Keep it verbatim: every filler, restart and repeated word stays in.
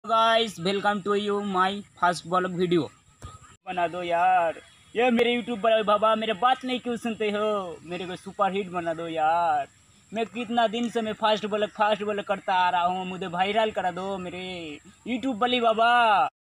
Guys welcome to you my first blog video. बना दो यार, ये मेरे यूट्यूब पर बाबा मेरे बात नहीं क्यों सुनते हो। मेरे को सुपर हिट बना दो यार। मैं कितना दिन से मैं फास्ट ब्लॉग फास्ट ब्लॉग करता आ रहा हूँ, मुझे वायरल करा दो मेरे यूट्यूब वाली बाबा।